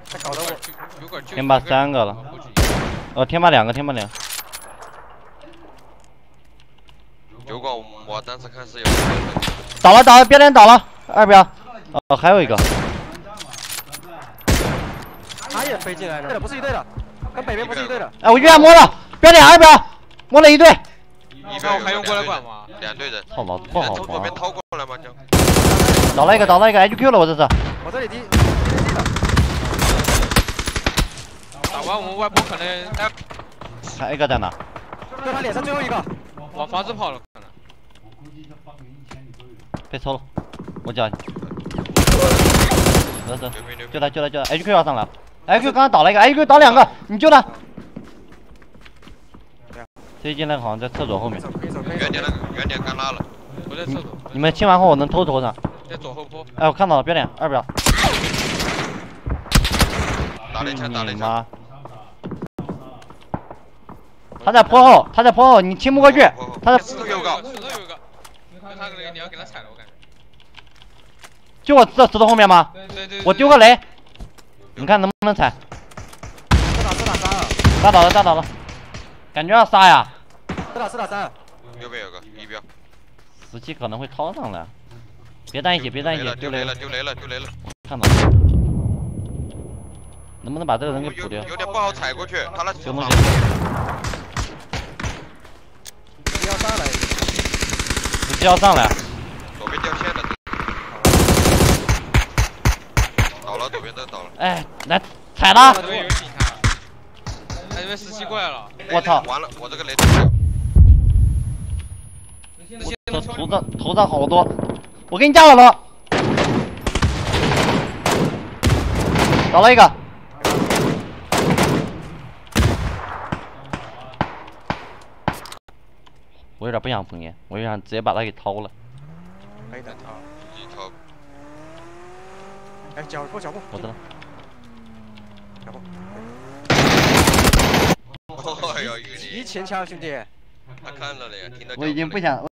他搞得我。 天霸3个了。天霸2个，天霸2个。 酒馆我当时看是有。 倒了，标点倒了，2标。还有一个。 他也飞进来了，不是一队的，跟北边不是一队的。 哎，我远摸了，标点2标，摸了一队。 一标还用过来管吗？2队人。 操老子不好从左边掏过来吗？ 倒了一个 HQ 了，我这是。 我这里低。 打完我们外部可能。 还一个在哪？ 对他脸上最后一个。 往房子跑了，可能。 被抽了，我脚。走，救他 ，HQ 要上来了 ，HQ 刚刚倒了一个 ，HQ 倒2个，你救他。这一进来好像在厕所后面。 原点刚拉了， 我在厕所。 你们清完后我能偷上。 在左后坡。 哎，我看到了，标点2标。 打了一枪。 妈！他在坡后，你亲不过去。他在。 石头有一个。 他可能你要给他踩了，我感觉。 就我这石头后面吗？ 对。 我丢个雷，你看能不能踩？打倒了，感觉要杀呀。 是打3。 右边有个1标。 17可能会掏上来，别站一起， 丢雷了。 看到了，能不能把这个人给补掉？ 有点不好踩过去，他那这东西。要上来。 左边掉线了。倒了，左边这倒了。 哎，来踩他！ 这边有警察，他这边17过来了。 我操！ 完了，我这个雷踩了。 头上好多，我给你架好了。倒了一个。我有点不想封烟，我就想直接把他给掏了。 可以的，掏。 自己掏。 哎，脚步。 我知道。 脚步。 哎呦， 提前枪，兄弟。 他看了了呀，听到。 我已经不想。